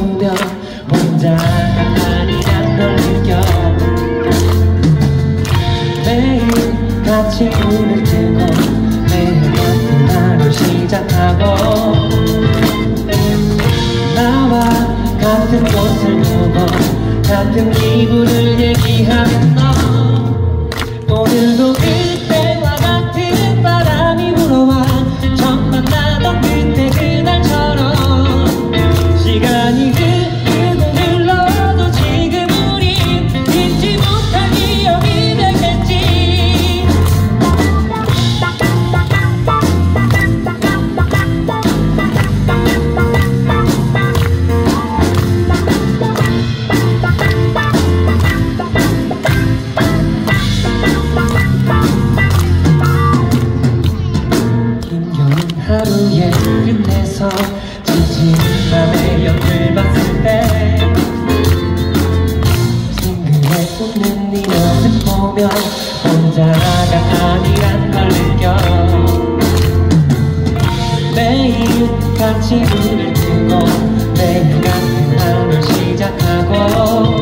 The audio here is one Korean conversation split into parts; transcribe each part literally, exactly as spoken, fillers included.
보면 혼자가 아니란 걸 느껴. 매일 같이 눈을 뜨고 매일 같은 하루 시작하고 나와 같은 곳을 보고 같은 기분을 얘기하는 너. 오늘도 그때와 같은 바람이 불어와 처음 만나던 그때 그날처럼 시간이 흐르고 흘러도 지금 우린 잊지 못할 기억이 되겠지. 하루의 끝에서 지친 밤에 옆을 봤을 때 싱그레 웃는 네 모습 보면 혼자가 아니란 걸 느껴. 매일 같이 눈을 뜨고 매일 같은 하루 시작하고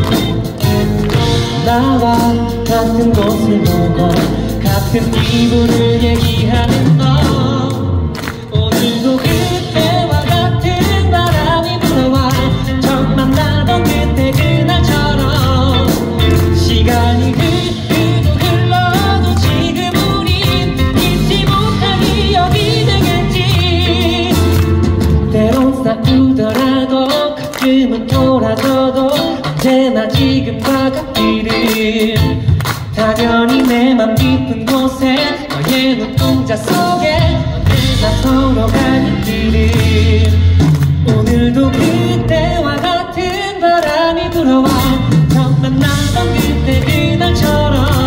나와 같은 곳을 보고 같은 기분을 얘기하는 너. 오늘도 그때와 같은 바람이 불어와 처음 만나던 그때 그날처럼 시간이 흐르고 흘러도 지금 우린 잊지 못할 기억이 되겠지. 때론 싸우더라도 가끔은 돌아서도 언제나 지금과 같기를. 당연히 내 맘 깊은 곳에 너의 눈동자 속에 나 서로가 있기를. 오늘도 그때와 같은 바람이 불어와 처음 만나던 그때 그날처럼